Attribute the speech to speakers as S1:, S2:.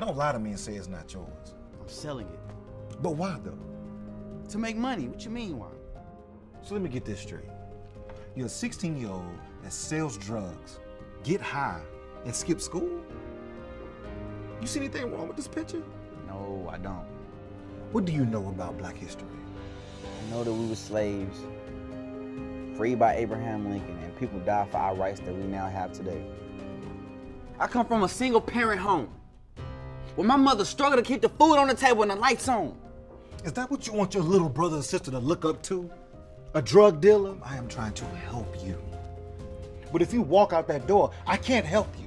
S1: Don't lie to me and say it's not yours.
S2: I'm selling it.
S1: But why though?
S2: To make money. What you mean why?
S1: So let me get this straight. You're a 16-year-old that sells drugs, get high, and skip school? You see anything wrong with this picture?
S2: No, I don't.
S1: What do you know about Black history?
S2: I know that we were slaves, freed by Abraham Lincoln, and people died for our rights that we now have today. I come from a single-parent home, where my mother struggled to keep the food on the table and the lights on.
S1: Is that what you want your little brother and sister to look up to? A drug dealer? I am trying to help you. But if you walk out that door, I can't help you.